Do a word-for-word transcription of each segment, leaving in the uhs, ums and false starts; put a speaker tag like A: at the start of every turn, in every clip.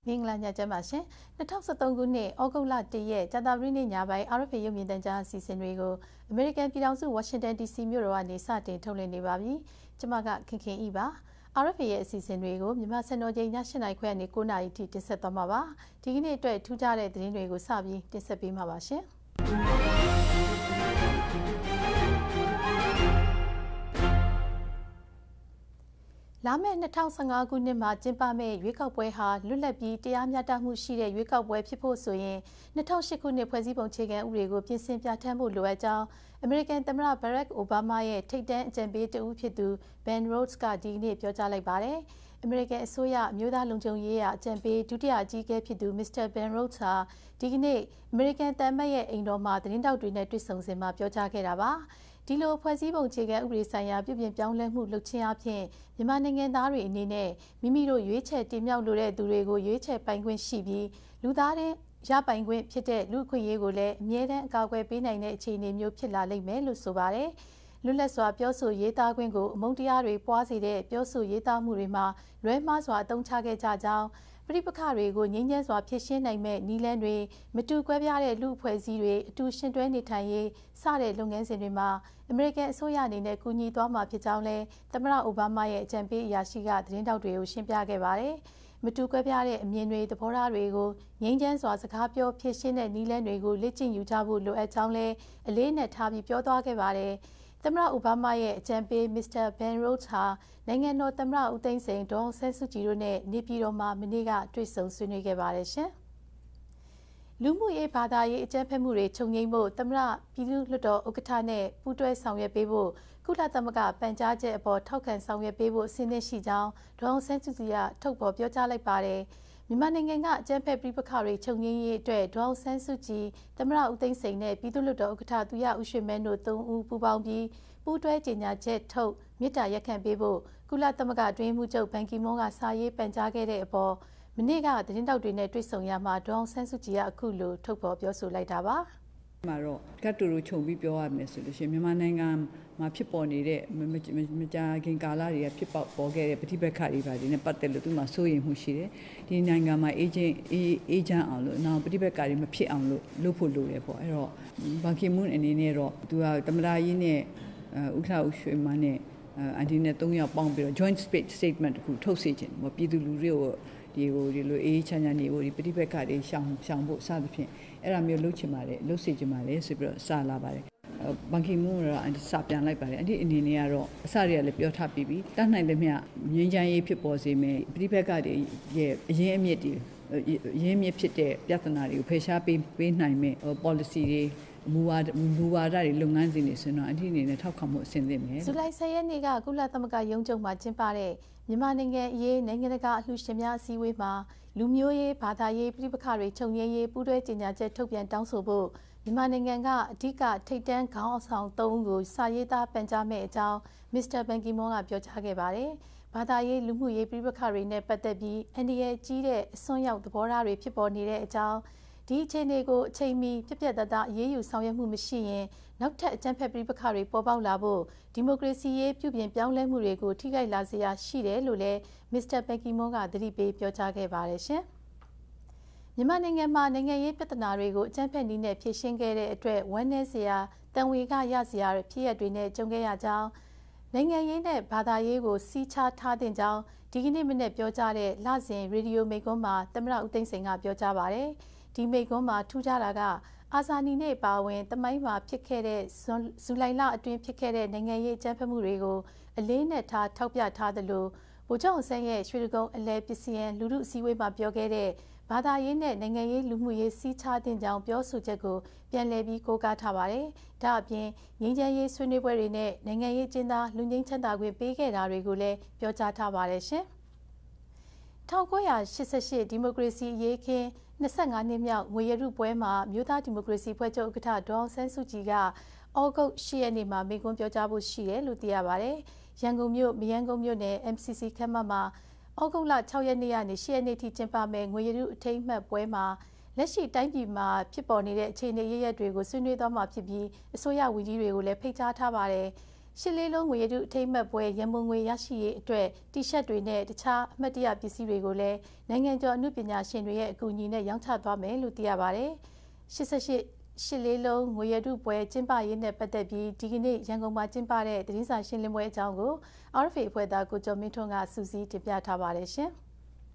A: မင်္ဂလာညချမ်းပါရှင်၂၀၁၃ခုနှစ်ဩဂုတ်လ၁ရက်ကြာသပတေးနေ့ညပိုင်း R F A ရုပ်မြင်သံကြားအစီအစဉ်တွေကိုအမေရိကန်ပြည်ထောင်စုဝါရှင်တန် D C မြို့တော်ကနေစတင်ထုတ်လွှင့်နေပါပြီကျွန်မကခင်ခင်ဤပါ R F A ရဲ့အစီအစဉ်တွေကိုမြန်မာစံတော်ချိန်ည၈နာရီခွဲကနေ၉နာရီထိတင်ဆက်သွားမှာပါဒီကနေ့အတွက်ထူးခြားတဲ့သတင်းတွေကိုစပြီးတင်ဆက်ပေးမှာပါရှင်လာမယ့်၂၀၁၅ခုနှစ်မှာကျင်းပမယ့်ရွေးကောက်ပွဲဟာလွတ်လပ်ပြီးတရားမျှတမှုရှိတဲ့ရွေးကောက်ပွဲဖြစ်ဖို့ဆိုရင်၂၀၀၈ခုနှစ်ဖွဲ့စည်းပုံအခြေခံဥပဒေကိုပြင်ဆင်ပြဋ္ဌာန်းဖို့လိုအပ်ကြောင်းအမေရိကန်သမ္မတ Barack Obama ရဲ့ထိပ်တန်းအကြံပေးတဦးဖြစ်သူ Ben Rhodes ကဒီနေ့ပြောကြားလိုက်ပါတယ်။အမေရိကန်အစိုးရအမျိုးသားလုံခြုံရေးရာအကြံပေးဒုတိယအကြီးအကဲဖြစ်သူ Mister Ben Rhodes ဟာဒီကနေ့အမေရိကန်တမ္မတ်ရဲ့အိမ်တော်မှာသတင်းတောက်တွေနဲ့တွေ့ဆုံစဉ်မှာပြောကြားခဲ့တာပါ။ဒီလိုဖွဲ့စည်းပုံအခြေခံဥပဒေဆိုင်ရာပြုပြင်ပြောင်းလဲမှုလုပ်ခြင်းအပြင်မြန်မာနိုင်ငံသားတွေအနေနဲ့မိမိတို့ရွေးချယ်တင်မြှောက်လိုတဲ့သူတွေကိုရွေးချယ်ပိုင်ခွင့်ရှိပြီးလူသားတွေရပိုင်ခွင့်ဖြစ်တဲ့လူ့အခွင့်အရေးကိုလည်းအမြဲတမ်းအကာအကွယ်ပေးနိုင်တဲ့အခြေအနေမျိုးဖြစ်လာလိမ့်မယ်လို့ဆိုပါတယ်။လွတ်လပ်စွာပြောဆိုရေးသားခွင့်ကိုအမုန်းတရားတွေပွားစေတဲ့ပြောဆိုရေးသားမှုတွေမှာလွဲမှားစွာအသုံးချခဲ့ကြကြောင်းပဋိပက္ခတွေကိုငြိမ်းချမ်းစွာဖြေရှင်းနိုင်မဲ့နည်းလမ်းတွေမတူကွဲပြားတဲ့လူအဖွဲ့အစည်းတွေအတူရှင်တွဲနေထိုင်ရေးစတဲ့လုပ်ငန်းစဉ်တွေမှာအမေရိကန်အစိုးရအနေနဲ့ကူညီသွားမှာဖြစ်ကြောင်းလဲသမ္မတအိုဘားမားရဲ့အကြံပေးအရာရှိကသတင်းတောက်တွေကိုရှင်းပြခဲ့ပါတယ်။မတူကွဲပြားတဲ့အမြင်တွေသဘောထားတွေကိုငြိမ်းချမ်းစွာစကားပြောဖြေရှင်းတဲ့နည်းလမ်းတွေကိုလေ့ကျင့်ယူကြဖို့လိုအပ်ကြောင်းလဲအလေးနဲ့ထားပြီးပြောသွားခဲ့ပါတယ်။သမ္မတအိုဘားမားရဲ့အကြံပေး Mister Ben Rhodes ဟာနိုင်ငံတော်သမ္မတဦးသိန်းစိန်ဒေါ်အောင်ဆန်းစုကြည်တို့နဲ့နေပြည်တော်မှာမနေ့ကတွေ့ဆုံဆွေးနွေးခဲ့ပါတယ်ရှင်။လူမှုရေးဘာသာရေးအကြမ်းဖက်မှုတွေချုပ်ငြိမ်းဖို့သမ္မတပြည်သူ့လွှတ်တော်ဥက္ကဋ္ဌနဲ့ပူးတွဲဆောင်ရွက်ပေးဖို့ကုလသမဂ္ဂပန်ကြားချက်အပေါ်ထောက်ခံဆောင်ရွက်ပေးဖို့အစီအစဉ်ရှိကြောင်းဒေါ်အောင်ဆန်းစုကြည်ကထုတ်ဖော်ပြောကြားလိုက်ပါတယ်။မြန်မာနိုင်ငံကအကြမ်းဖက်ပြည်ပခါတွေချုပ်ငြိမ်းရေးအတွက်ဒေါ်အောင်ဆန်းစုကြည်သမ္မတဦးသိန်းစိန်နဲ့ပြည်သူ့လွှတ်တော်ဥက္ကဋ္ဌသူရဦးရွှေမန်းတို့သုံးဦးပူးပေါင်းပြီးပူးတွဲကြေညာချက်ထုတ်မြစ်တာရက်ခံပေးဖို့ကုလသမဂ္ဂအတွင်းမှုချုပ်ဘန်ကီမွန်းကစာရေးပန်ကြားခဲ့တဲ့အပေါ်မနေ့ကသတင်းတောက်တွေနဲ့တွေ့ဆုံရမှာဒေါ်အောင်ဆန်းစုကြည်ကအခုလိုထုတ်ဖော်ပြောဆိုလိုက်တာပါ
B: မှာတော့ကတ်တူတူခြုံပြီးပြောရမယ်ဆိုလို့ရှိရင်မြန်မာနိုင်ငံမှာဖြစ်ပေါ်နေတဲ့မကြာခင်ကာလတွေကဖြစ်ပေါ်ပေါ်ခဲ့တဲ့ပဋိပက္ခတွေပါဒီနဲ့ပတ်သက်လို့သူမှစိုးရိမ်မှုရှိတယ်ဒီနိုင်ငံမှာအေဂျင့်အေဂျင့်အောင်လို့နောက်ပဋိပက္ခတွေမဖြစ်အောင်လို့လုပ်ဖို့လိုတယ်ပေါ့အဲ့တော့ဘန်ကီမွန်းအနေနဲ့တော့သူကသမ္မတကြီးနဲ့ဥက္ကဋ္ဌဦးရွှေမန်းနဲ့အန်ဒီနဲ့သုံးယောက်ပေါင်းပြီးတော့ joint statement တခုထုတ်စေခြင်းပေါ့ပြည်သူလူထုကိုဒီဟိုဒီလိုအေးချမ်းချမ်းနေဖို့ဒီပဋိပက္ခတွေရှောင်ရှောင်ဖို့စသဖြင့်အဲ့ဒါမျိုးလုပ်ချင်ပါတယ်လုပ်စေချင်ပါတယ်ဆိုပြီးတော့စလာပါတယ်ဘန်ကီမွန်းကတော့စပြန်လိုက်ပါတယ်အဲ့ဒီအနေနဲ့ကတော့အစတွေကလည်းပြောထားပြီးပြီတတ်နိုင်တဲ့မြငြိမ်းချမ်းရေးဖြစ်ပေါ်စေမယ်ပဋိပက္ခတွေရဲ့အရင်းအမြစ်တွေရင်းမြစ်ဖြစ်တဲ့ပြဿနာတွေကိုဖယ်ရှားပေးပေးနိုင်မဲ့ policy တွေမူဝါဒမူဝါဒတွေလုပ်ငန်းစဉ်တွေဆိုတော့အထူးအနေနဲ့ထောက်ခံမှုအဆင့်သင့်မယ်
A: ဇူလိုင်၁၀ရက်နေ့ကကုလသမဂ္ဂရုံးချုပ်မှာကျင်းပတဲ့မြန်မာနိုင်ငံအရေးနိုင်ငံတကာအလှူရှင်များအစည်းအဝေးမှာလူမျိုးရေးဘာသာရေးပြည်ပခါတွေချုပ်ငြိမ်းရေးပူးတွဲကြေညာချက်ထုတ်ပြန်တောင်းဆိုဖို့မြန်မာနိုင်ငံကအဓိကထိပ်တန်းခေါင်းဆောင်သုံးဦးကိုစာရေးသားပန်ကြားမဲ့အကြောင်း Misterဘန်ကီမွန်းကပြောကြားခဲ့ပါတယ်။ဘာသာရေးလူမှုရေးပြည်ပခါတွေနဲ့ပတ်သက်ပြီးအန်ဒီရဲ့ကြီးတဲ့အစွန်းရောက်သဘောထားတွေဖြစ်ပေါ်နေတဲ့အကြောင်းဒီအခြေအနေကိုအချိန်မီပြပြတတ်တာအရေးယူဆောင်ရွက်မှုမရှိရင်နောက်ထပ်အကြမ်းဖက်ပြည်ပခါတွေပေါ်ပေါက်လာဖို့ဒီမိုကရေစီရေးပြုပြင်ပြောင်းလဲမှုတွေကိုထိခိုက်လာစေရရှိတယ်လို့လည်း Misterဘန်ကီမွန်းကသတိပေးပြောကြားခဲ့ပါတယ်ရှင်။မြန်မာနိုင်ငံမှာနိုင်ငံရေးပြဿနာတွေကိုအကြမ်းဖက်နည်းနဲ့ဖြေရှင်းခဲ့တဲ့အတွက်ဝမ်းနည်းစရာတန်ဝေကရစရာဖြစ်ရပ်တွေနဲ့ကြုံခဲ့ရကြောင်းနိုင်ငံရေးနဲ့ဘာသာရေးကိုစီးခြားထားတဲ့ကြောင်းဒီကနေ့မနေ့ပြောကြားတဲ့လစဉ်ရေဒီယိုမိန့်ခွန်းမှာသမ္မတဦးသိန်းစိန်ကပြောကြားပါတယ်။ဒီမိန့်ခွန်းမှာထူးခြားတာကအာဇာနည်နေ့ပါဝင်တမိုင်းမှာဖြစ်ခဲ့တဲ့ဇူလိုင်လအတွင်းဖြစ်ခဲ့တဲ့နိုင်ငံရေးအကြမ်းဖက်မှုတွေကိုအလေးနဲ့ထားထောက်ပြထားသလိုဗိုလ်ချုပ်အောင်ဆန်းရဲ့ရွှေတကုံအလဲပစ္စည်းလူထုအစည်းအဝေးမှာပြောခဲ့တဲ့ဘာသာရေးနဲ့နိုင်ငံရေးလူမှုရေးစီးခြားတင်ကြောင်းပြောဆိုချက်ကိုပြန်လည်ပြီးကိုးကားထားပါတယ်။ဒါအပြင်ငြိမ်းချမ်းရေးဆွေးနွေးပွဲတွေနဲ့နိုင်ငံရေးကျင်းသားလူငင်းချမ်းသာခွင့်ပေးခဲ့တာတွေကိုလည်းပြောကြားထားပါတယ်ရှင်။၁၉၈၈ဒီမိုကရေစီအရေးခင်း၂၅နှစ်မြောက်ငွေရတုပွဲမှာမြို့သားဒီမိုကရေစီဖွဲ့ချုပ်ဥက္ကဋ္ဌဒေါ်အောင်ဆန်းစုကြည်ကဩဂုတ်၈ရက်နေ့မှာမိန့်ခွန်းပြောကြားဖို့ရှိတယ်လို့သိရပါတယ်။ရန်ကုန်မြို့မရန်ကုန်မြို့နယ် M C C ခမ်းမမှာဩဂုတ်လ၆ရက်နေ့ကနေ၈ရက်နေ့ထိကျင်းပမယ့်ငွေရတုအထိမ်းအမှတ်ပွဲမှာလက်ရှိတိုင်းပြည်မှာဖြစ်ပေါ်နေတဲ့အခြေအနေရရက်တွေကိုဆွေးနွေးသွားမှာဖြစ်ပြီးအစိုးရဝန်ကြီးတွေကိုလည်းဖိတ်ကြားထားပါတယ်။ရှစ်လေးလုံးငွေရတုအထိမ်းအမှတ်ပွဲရန်ပုံငွေရရှိရေးအတွက်တီရှပ်တွေနဲ့တခြားအမှတ်တရပစ္စည်းတွေကိုလည်းနိုင်ငံကျော်အမှုပညာရှင်တွေရဲ့အကူအညီနဲ့ရောင်းချသွားမယ်လို့သိရပါတယ်။ရှစ်ဆက်ရှစ်ရှစ်လေးလုံးငွေရတုပွဲကျင်းပရေးနဲ့ပတ်သက်ပြီးဒီကနေ့ရန်ကုန်မှာကျင်းပတဲ့သတင်းစာရှင်းလင်းပွဲအကြောင်းကို R F A အဖွဲ့သားကိုကျော်မင်းထွန်းကစူးစီးတင်ပြထားပါတယ်ရှင်။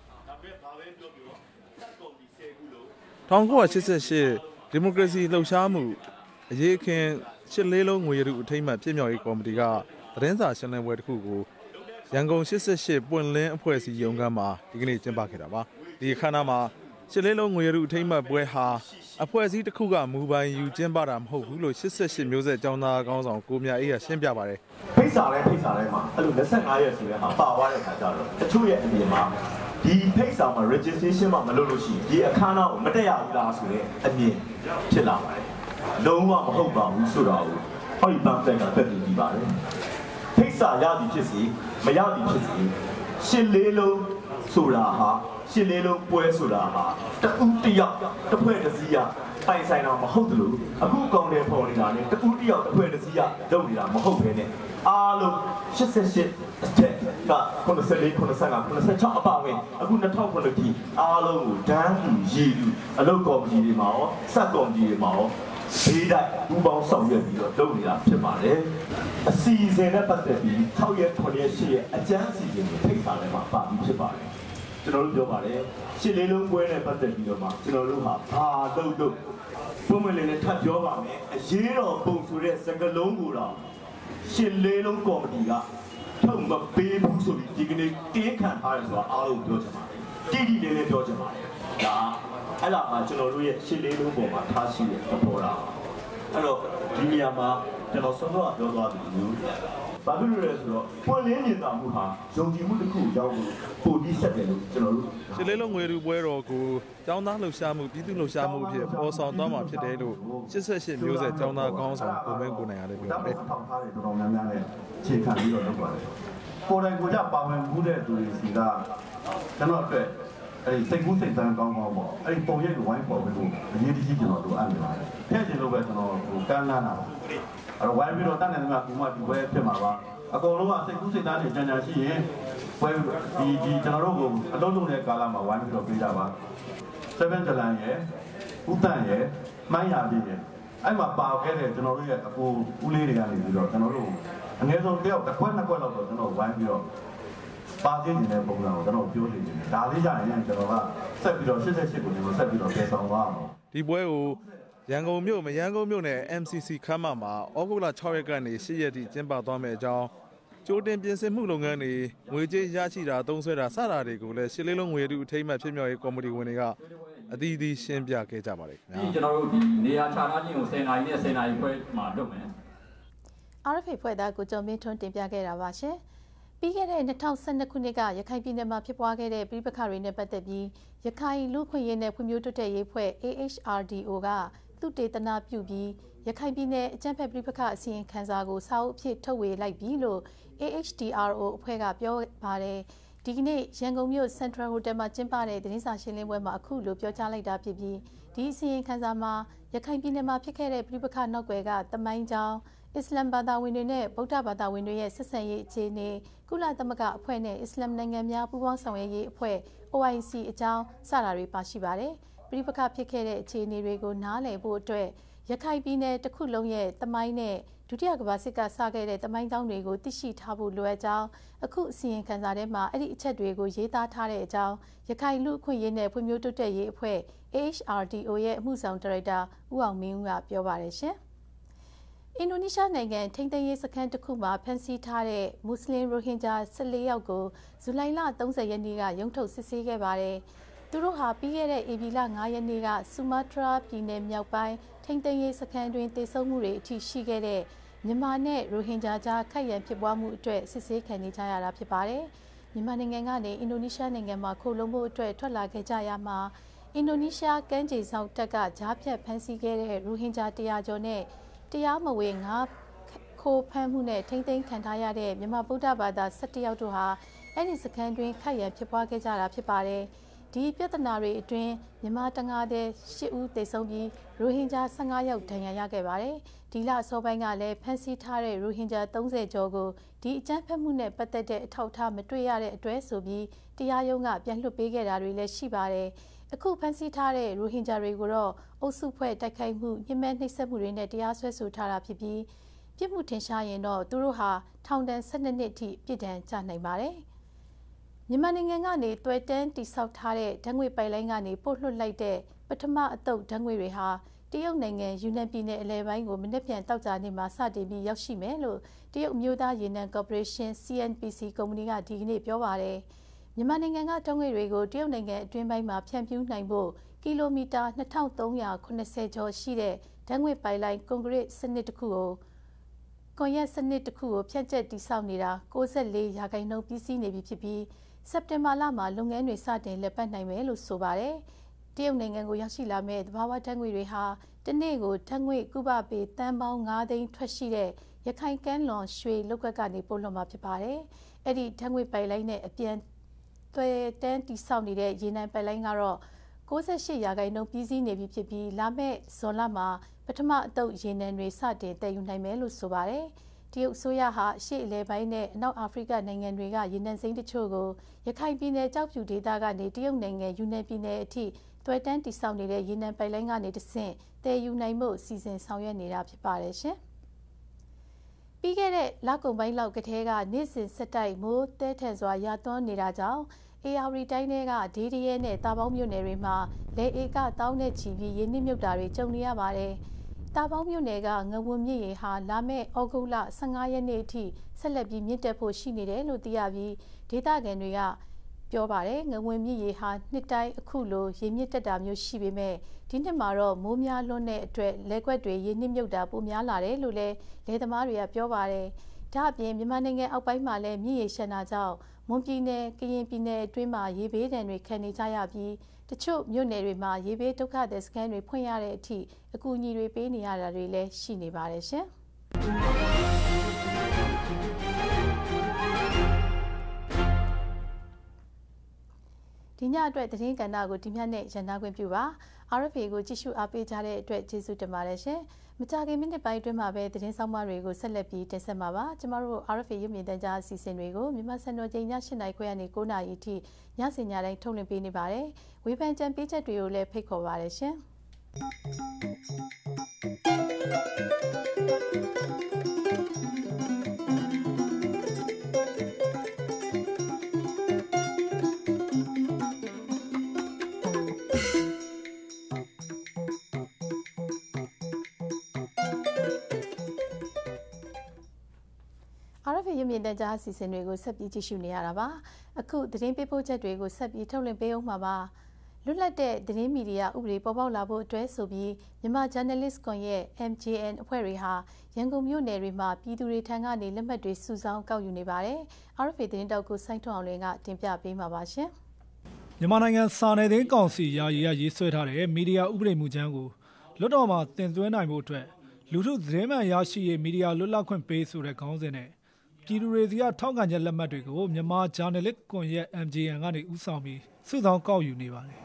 C: ၁၉၈၈ဒီမိုကရေစီလှုပ်ရှားမှုအရေးအခင်းရှစ်လေးလုံးငွေရတုအထိမ်းအမှတ်ပြည့်မြောက်ရေးကော်မတီကသတင်းစာရှင်းလင်းပွဲတစ်ခုကိုရန်ကုန်၈၈ပွင့်လင်းအဖွဲ့အစည်းရုံးခန်းမှာဒီကနေ့ကျင်းပခဲ့တာပါဒီအခမ်းအနားမှာရှစ်လေးလုံးငွေရတုအထိမ်းအမှတ်ပွဲဟာအဖွဲ့အစည်းတစ်ခုကမူပိုင်ယူကျင်းပတာမဟုတ်ဘူးလို့၈၈မျိုးဆက်ကျောင်းသားကောင်းဆောင်ကိုမြအေးကရှင်းပြပါတယ်
D: ဖိတ်စာလဲဖိတ်စာလဲမှာအဲ့လို၂၅ရက်ဆိုတဲ့ဟာပါသွားတဲ့ခါကျတော့တချို့ရဲ့အမြင်မှာဒီဖိတ်စာမှာ registration မှာမလုပ်လို့ရှိရင်ဒီအခမ်းအနားကိုမတက်ရဘူးလားဆိုတဲ့အမြင်ဖြစ်လာပါတယ်လုံးဝမဟုတ်ပါဘူးဆိုတော့ဟောဒီ pamphlet ကတက်ပြီးပြီးပါတယ်ဖိတ်စာရသည်ဖြစ်စီမရသည်ဖြစ်စီရှစ်လေးလုံးဆိုတာဟာရှစ်လေးလုံးပွဲဆိုတာဟာတဦးတယောက်တစ်ဖွဲ့တစ်စီးရပိုင်ဆိုင်တာမဟုတ်တယ်လို့အခုကောင်တယ်ပေါ်နေတာနဲ့တဦးတယောက်တစ်ဖွဲ့တစ်စီးရလုပ်နေတာမဟုတ်ဘဲနဲ့အားလုံး၈၈အထက်က၉၄ ၉၅ ၉၆အပါဝင်အခု၂၀၀၉ထိအားလုံးကိုဒန်းတူရည်တူအလုပ်ကော်မတီတွေမှာရောစက်ကော်မတီတွေမှာရောဘေးတိုက်ပူပေါင်းဆောင်ရွက်ပြီးတော့လုပ်နေတာဖြစ်ပါတယ်အစီအစဉ်နဲ့ပတ်သက်ပြီး၆ရက်၇ရက်၈ရက်အကျန်းအစီအစဉ်ကိုဖိတ်စာထဲမှာပါပြီးဖြစ်ပါတယ်ကျွန်တော်တို့ပြောပါတယ်ရှစ်လေးလုံးပွဲနဲ့ပတ်သက်ပြီးတော့မှကျွန်တော်တို့ဟာဘာလုပ်လို့ပုံမှန်လေးနဲ့ထပ်ပြောပါမယ်အရေးတော်ပုံဆိုတဲ့စကားလုံးကိုတော့ရှစ်လေးလုံးကော်မတီကထုတ်မပေးဘူးဆိုပြီးဒီကနေ့တင်းခံထားတယ်ဆိုတာအားလုံးပြောချင်ပါတယ်တိတိလေးလေးပြောချင်ပါတယ်ဒါအဲ့ဒါမှကျွန်တော်တို့ရဲ့ရှစ်လေးလုံးပေါ်မှာထားရှိတဲ့သဘောထားအဲ့တော့ဒီနေရာမှာကျွန်တော်ဆုံးတော့ပြောသွားတယ်လို့ဘာဖြစ်လို့လဲဆိုတော့ပွင့်လင်းမြင်သာမှုဟာယုံကြည်မှုတစ်ခုရောက်လို့ပိုပြီးဆက်တယ်လို့ကျွန်တော်တို့
C: ရှစ်လေးလုံးငွေရတုပွဲတော်ကိုကျောင်းသားလှုပ်ရှားမှုပြည်သူလှုပ်ရှားမှုအဖြစ်ပေါ်ဆောင်သွားမှာဖြစ်တယ်လို့၈၈မျိုးဆက်ကျောင်းသားကောင်းဆောင်ကိုမင်းကိုနိုင်ရလည်းပြောပါတယ်
D: ထောက်ထားတယ်တော်တော်များများနဲ့ခြေခံပြီးတော့လုပ်ပါတယ်ကိုယ်တိုင်ကိုယ်ကြပါဝင်မှုတဲ့သူတွေစီကကျွန်တော်အတွက်အဲ့ဒီစိတ်ကူးစိတ်တမ်းကောင်းကောင်းပေါ့အဲ့ဒီပုံရိပ်ကိုဝိုင်းပေါ်ပြီးလို့အရေးကြီးကျွန်တော်တို့အပ်နေပါတယ်ဖျက်ချင်လို့ပဲကျွန်တော်ဟိုကမ်းလှမ်းတာပါအဲ့တော့ဝိုင်းပြီးတော့တတ်တယ်ကဘူးမှဒီဘဲဖြစ်မှာပါအကုန်လုံးကစိတ်ကူးစိတ်သားတွေကြံကြံရှိရင်ဝဲဒီဒီကျွန်တော်တို့ကိုအလုံးလုံးတဲ့ကာလမှာဝိုင်းပြီးတော့ပြေးကြပါsevenဂျလန်ရဲ့ဥတန့်ရဲ့မှန်းရလေးရဲ့အဲ့မှာပါခဲ့တဲ့ကျွန်တော်တို့ရဲ့အကူဦးလေးတွေကနေပြီးတော့ကျွန်တော်တို့အနည်းဆုံးတယောက်တစ်ခွက်နှစ်ခွက်လောက်တော့ကျွန်တော်ဝိုင်းပြီးတော့ပါသိနေတဲ့ပုံစံကိုကျွန်တော်ပြောနေတယ်ဒါလေးကြရင်ကျွန်တော်ကဆက်ပြီးတော့၈၈ကိုကျွန်တော်ဆက်ပြီးတော့ပြန်ဆောင်သွားအောင်
C: ဒီပွဲကိုရန်ကုန်မြို့မရန်ကုန်မြို့နယ် M C C ခမ်းမမှာဩဂုတ်လ၆ရက်ကနေ၈ရက်ထိကျင်းပသွားမယ့်အကြောင်းကြိုတင်ပြင်ဆင်မှုလုပ်ငန်းတွေငွေကြေးရရှိတာသုံးစွဲတာစတာတွေကိုလည်းရှစ်လေးလုံးငွေရတုအထိမ်းအမှတ်ဖြစ်မြောက်ရေးကော်မတီဝင်တွေကအသီးသီးရှင်းပြခဲ့ကြပါတယ်ခင်ဗျာ
E: ဒီကျွန်တော်တို့ဒီနေရာခြားထားခြင်းကို၁၀နာရီနဲ့၁၀နာရီခွဲမှာလုပ်မယ်
A: R F A ဖွဲ့သားကိုကျော်မင်းထွန်းတင်ပြခဲ့တာပါရှင်ပြီးခဲ့တဲ့၂၀၁၂ခုနှစ်ကရခိုင်ပြည်နယ်မှာဖြစ်ပွားခဲ့တဲ့ပြည်ပခါတွေနဲ့ပတ်သက်ပြီးရခိုင်လူ့ခွင့်ရေးနဲ့ဖွံ့ဖြိုးတိုးတက်ရေးဖွဲ့ A H R D O ကသူတေသနာပြုပြီးရခိုင်ပြည်နယ်အကြမ်းဖက်ပြည်ပခအစီရင်ခံစာကိုစာအုပ်အဖြစ်ထုတ်ဝေလိုက်ပြီလို့ A H D R O အဖွဲ့ကပြောပါတယ်ဒီကနေ့ရန်ကုန်မြို့ Central Hotel မှာကျင်းပတဲ့သတင်းစာရှင်းလင်းပွဲမှာအခုလိုပြောကြားလိုက်တာဖြစ်ပြီးဒီအစီရင်ခံစာမှာရခိုင်ပြည်နယ်မှာဖြစ်ခဲ့တဲ့ပြည်ပခနောက်ွယ်ကတမိုင်းကြောင်းအစ္စလမ်ဘာသာဝင်တွေနဲ့ဗုဒ္ဓဘာသာဝင်တွေရဲ့ဆက်ဆံရေးအခြေအနေကုလသမဂ္ဂအဖွဲ့နဲ့အစ္စလာမ်နိုင်ငံများပူးပေါင်းဆောင်ရွက်ရေးအဖွဲ့ O I C အကြောင်းစတာတွေပါရှိပါတယ်။ပြည်ပခဖြစ်ခဲ့တဲ့အခြေအနေတွေကိုနားလည်ဖို့အတွက်ရခိုင်ပြည်နယ်တစ်ခုလုံးရဲ့တမိုင်းနဲ့ဒုတိယကမ္ဘာစစ်ကစခဲ့တဲ့တမိုင်းတောင်းတွေကိုသိရှိထားဖို့လိုအပ်ကြောင်းအခုအစီရင်ခံစာထဲမှာအဲ့ဒီအချက်တွေကိုရေးသားထားတဲ့အကြောင်းရခိုင်လူ့အခွင့်အရေးနဲ့ဖွံ့ဖြိုးတိုးတက်ရေးအဖွဲ့ A H R D O ရဲ့အမှုဆောင်ဒါရိုက်တာဦးအောင်မင်းဦးကပြောပါတယ်ရှင်။အင်ဒိုနီးရှားနိုင်ငံထိန်းသိမ်းရေးစခန်းတစ်ခုမှာဖမ်းဆီးထားတဲ့မွတ်စလင်ရိုဟင်ဂျာ၁၄ယောက်ကိုဇူလိုင်လ၃၀ရက်နေ့ကရုံးထုတ်စစ်ဆေးခဲ့ပါတယ်။သူတို့ဟာပြီးခဲ့တဲ့ဧပြီလ၅ရက်နေ့ကဆူမာတရာပြည်နယ်မြောက်ပိုင်းထိန်းသိမ်းရေးစခန်းတွင်တည်ဆုံမှုတွေအထိရှိခဲ့တဲ့မြန်မာနဲ့ရိုဟင်ဂျာကြားခက်ရန်ဖြစ်ပွားမှုအတွက်စစ်ဆေးခံနေကြရတာဖြစ်ပါတယ်။မြန်မာနိုင်ငံကနေအင်ဒိုနီးရှားနိုင်ငံမှာခိုလုံမှုအတွက်ထွက်လာခဲ့ကြရမှာအင်ဒိုနီးရှားကမ်းခြေဆောင်တပ်ကကြားဖြတ်ဖမ်းဆီးခဲ့တဲ့ရိုဟင်ဂျာတရာကျော်နဲ့တရားမဝင်ငါးခိုဖမ်းမှုနဲ့ထိမ့်သိမ်းခံထားရတဲ့မြန်မာဗုဒ္ဓဘာသာ၁၁ယောက်တို့ဟာအဲ့ဒီစခန်းတွင်ခက်ရန်ဖြစ်ပွားခဲ့ကြတာဖြစ်ပါတယ်။ဒီပြဿနာတွေအတွင်းမြန်မာတငါးတဲ့ရှစ်ဦးသေဆုံးပြီးရိုဟင်ဂျာဆယ့်ငါးယောက်ဒဏ်ရာရခဲ့ပါတယ်။ဒီလအစောပိုင်းကလည်းဖမ်းဆီးထားတဲ့ရိုဟင်ဂျာသုံးဆယ်ကျော်ကိုဒီအကြမ်းဖက်မှုနဲ့ပတ်သက်တဲ့အထောက်အထားမတွေ့ရတဲ့အတွက်ဆိုပြီးတရားရုံးကပြန်လွှတ်ပေးခဲ့တာတွေလည်းရှိပါတယ်။အခုဖမ်းဆီးထားတဲ့ရိုဟင်ဂျာတွေကိုတော့အုပ်စုဖွဲ့တိုက်ခိုက်မှုညှဉ်းပန်းနှိပ်စက်မှုတွေနဲ့တရားစွဲဆိုထားတာဖြစ်ပြီးပြစ်မှုထင်ရှားရင်တော့သူတို့ဟာထောင်ဒဏ်၁၂နှစ်အထိပြစ်ဒဏ်ကျနိုင်ပါတယ်။မြန်မာနိုင်ငံကနေတွယ်တန်းတိဆောက်ထားတဲ့ဓာတ်ငွေပိုက်လိုင်းကနေပို့လွှတ်လိုက်တဲ့ပထမအသုတ်ဓာတ်ငွေတွေဟာတရုတ်နိုင်ငံယူနန်ပြည်နယ်အလဲပိုင်းကိုမနေ့ပြန်တောက်ကြနေမှာစတင်ပြီးရောက်ရှိမယ်လို့တရုတ်အမျိုးသားရေနံကော်ပိုရေးရှင်း C N P C ကုမ္ပဏီကဒီကနေ့ပြောပါတယ်။မြန်မာနိုင်ငံကဓာတ်ငွေတွေကိုတရုတ်နိုင်ငံအတွင်းပိုင်းမှာဖြန့်ဖြူးနိုင်ဖို့ကီလိုမီတာနှစ်ထောင်သုံးရာခုနှစ်ဆယ်ကျော်ရှိတဲ့ဓာတ်ငွေပိုက်လိုင်းကွန်ကရစ်စနစ်တစ်ခုကိုကွန်ရက်စနစ်တစ်ခုကိုဖြန့်ကျက်တိစောက်နေတာ၉၄ရာခိုင်နှုန်းပြီးစီးနေပြီဖြစ်ပြီးစက်တင်ဘာလမှာလုပ်ငန်းတွေစတင်လက်ပတ်နိုင်မယ်လို့ဆိုပါတယ်။တရုတ်နိုင်ငံကိုရောက်ရှိလာမဲ့သဘာဝဓာတ်ငွေတွေဟာတနေ့ကိုဓာတ်ငွေကုဘပေတန်ပေါင်း၅သိန်းထွက်ရှိတဲ့ရခိုင်ကမ်းလွန်ရွှေလောက်ကကနေပို့လွှတ်မှာဖြစ်ပါတယ်။အဲ့ဒီဓာတ်ငွေပိုက်လိုင်းနဲ့အပြန်သွယ်တန်းတိစောက်နေတဲ့ရေနံပိုက်လိုင်းကတော့၉၈ရာခိုင်နှုန်းပြီးစီးနေပြီဖြစ်ပြီးလာမဲ့ဇွန်လမှာပထမအသုတ်ရေနံတွေစတင်တည်ယူနိုင်မယ်လို့ဆိုပါတယ်။တရုတ်အစိုးရဟာအရှေ့အလယ်ပိုင်းနဲ့အနောက်အာဖရိကနိုင်ငံတွေကရေနံစိမ်းတချို့ကိုရခိုင်ပြည်နယ်ကြောက်ဖြူဒေသကနေတရုတ်နိုင်ငံယူနန်ပြည်နယ်အထိတွယ်တန်းတိစောက်နေတဲ့ရေနံပိုက်လိုင်းကနေတဆင့်တည်ယူနိုင်မှုစီစဉ်ဆောင်ရွက်နေတာဖြစ်ပါတယ်ရှင်။ပြီးခဲ့တဲ့လကုန်ပိုင်းလောက်ကတည်းကနေ့စဉ်ဆက်တိုက်မိုးတဲထန်စွာရွာသွန်းနေတာကြောင့်အေယာဝတီတိုင်းတွေကဒေဒီရဲနဲ့တာပေါင်းမြို့နယ်တွေမှာလေအေကတောင်းနဲ့ချီပြီးရေနစ်မြုပ်တာတွေကြုံနေရပါတယ်။တာပေါင်းမြို့နယ်ကငဝွန်မြစ်ရေဟာလာမယ့်ဩဂုတ်လ၁၅ရက်နေ့အထိဆက်လက်ပြီးမြင့်တက်ဖို့ရှိနေတယ်လို့သိရပြီးဒေသခံတွေကပြောပါတယ်ငဝွန်မြစ်ရေဟာနှစ်တိုင်းအခုလိုရေမြင့်တက်တာမျိုးရှိပေမဲ့ဒီနှစ်မှာတော့မိုးများလွန်းတဲ့အတွက်လက်ကွက်တွေရေနစ်မြုပ်တာပိုများလာတယ်လို့လည်းလယ်သမားတွေကပြောပါတယ်။ဒါအပြင်မြန်မာနိုင်ငံအောက်ပိုင်းမှာလည်းမြစ်ရေရှမ်းတာကြောင့်မွန်ပြည်နယ်ကရင်ပြည်နယ်အတွင်းမှာရေဘေးဒဏ်တွေခံနေကြရပြီးတချို့မြို့နယ်တွေမှာရေဘေးဒုက္ခသည်စခန်းတွေဖွင့်ရတဲ့အထိအကူအညီတွေပေးနေရတာတွေလည်းရှိနေပါတယ်ရှင်။ဒီညအတွက်သတင်းကဏ္ဍကိုဒီညနဲ့ရန်နာခွင့်ပြုပါ R F A ကိုကြည့်ရှုအားပေးကြတဲ့အတွက်ကျေးဇူးတင်ပါတယ်ရှင်။မကြာခင်မိနစ်ပိုင်းအတွင်းမှာပဲသတင်းဆောင်မတွေကိုဆက်လက်ပြီးတင်ဆက်မှာပါ။ကျမတို့ R F A ရုပ်မြင်သံကြားအစီအစဉ်တွေကိုမြန်မာစံတော်ချိန်ည၈နာရီခွဲကနေ၉နာရီအထိညစဉ်ညတိုင်းထုတ်လွှင့်ပေးနေပါတယ်။ဝေဖန်ကြံပေးချက်တွေကိုလည်းဖိတ်ခေါ်ပါရရှင်။ R F A ရုပ်မြင်သံကြားအစီအစဉ်တွေကိုဆက်ပြီးကြည့်ရှုနေရတာပါအခုသတင်းပေးပို့ချက်တွေကိုဆက်ပြီးထုတ်လွှင့်ပေးအောင်ပါပါလွတ်လပ်တဲ့သတင်းမီဒီယာဥပဒေပေါ်ပေါက်လာဖို့အတွက်ဆိုပြီးမြန်မာ Journalist ကွန်ရက် M J N အဖွဲ့တွေဟာရန်ကုန်မြို့နယ်တွေမှာပြည်သူတွေထံကနေလက်မှတ်တွေစုဆောင်းကောက်ယူနေပါတယ် R F A သတင်းတောက်ကိုစိုင်းထွန်းအောင်လွင်ကတင်ပြပေးမှာပါရှင်
F: မြန်မာနိုင်ငံစာနယ်ဇင်းကောင်စီယာယီရေးဆွဲထားတဲ့မီဒီယာဥပဒေမူကြမ်းကိုလွတ်တော်မှာတင်သွင်းနိုင်ဖို့အတွက်လူထုသတင်းမှန်ရရှိရေးမီဒီယာလွတ်လပ်ခွင့်ပေးဆိုတဲ့ခေါင်းစဉ်နဲ့ပြည်သူတွေစီကထောက်ခံချက်လက်မှတ်တွေကိုမြန်မာ Journalist ကွန်ရက် M J N ကနေဦးဆောင်ပြီးစုဆောင်းကောက်ယူနေပါတယ်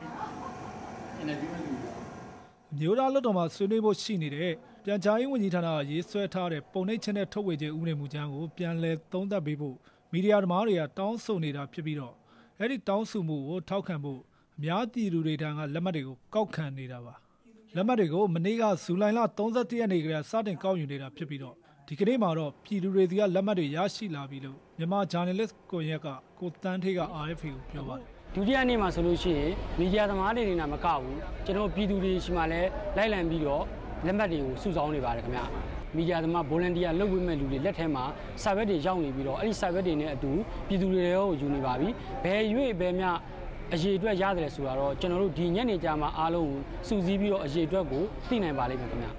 F: မျိုးသားလွတ်တော်မှာဆွေးနွေးဖို့ရှိနေတဲ့ပြန်ကြားရေးဝန်ကြီးဌာနကရေးဆွဲထားတဲ့ပုံနှိပ်ချက်နဲ့ထုတ်ဝေခြင်းဥပဒေမူကြမ်းကိုပြန်လည်သုံးသပ်ပေးဖို့မီဒီယာသမားတွေကတောင်းဆိုနေတာဖြစ်ပြီးတော့အဲ့ဒီတောင်းဆိုမှုကိုထောက်ခံဖို့အများပြည်သူတွေထံကလက်မှတ်တွေကိုကောက်ခံနေတာပါလက်မှတ်တွေကိုမနေ့ကဇူလိုင်လ၃၁ရက်နေ့ကစတင်ကောက်ယူနေတာဖြစ်ပြီးတော့ဒီကနေ့မှာတော့ပြည်သူတွေစီကလက်မှတ်တွေရရှိလာပြီလို့မြန်မာ Journalist ကွန်ရက်ကကိုတန်းထေးက R F A ကိုပြောပါတယ်
G: ဒုတိယနေ့မှာဆိုလို့ရှိရင်မီဒီယာသမားတွေနေမှာမကဘူးကျွန်တော်ပြည်သူတွေရှိမှလည်းလိုက်လံပြီးတော့လက်မှတ်တွေကိုစုဆောင်းနေပါတယ်ခင်ဗျမီဒီယာသမား volunteer လုပ်ပေးမဲ့လူတွေလက်ထဲမှာ service တွေရောက်နေပြီးတော့အဲ့ဒီ service တွေနဲ့အတူပြည်သူတွေရောယူနေပါပြီဘယ်ရွေ့ဘယ်မြအရေးအတွက်ရတယ်ဆိုတာတော့ကျွန်တော်တို့ဒီညနေကြမှာအားလုံးစုစည်းပြီးတော့အရေးအတွက်ကိုသိနိုင်ပါလိမ့်မယ်ခင်ဗျ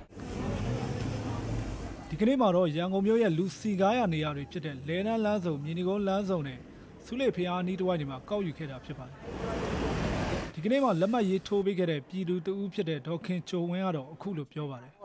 F: ဒီကနေ့မှာတော့ရန်ကုန်မြို့ရဲ့လူစီကားရနေရာတွေဖြစ်တဲ့လဲနန်းလမ်းစုံမြင်းဒီကုန်းလမ်းစုံနဲ့ဆုလေဖျားအနီးတစ်ဝိုက်တွေမှာကောက်ယူခဲ့တာဖြစ်ပါတယ်ဒီကနေ့မှာလက်မှတ်ရေးထိုးပေးခဲ့တဲ့ပြည်သူတဦးဖြစ်တဲ့ဒေါက်ခင်ချိုဝင်းကတော့အခုလိုပြောပါတယ်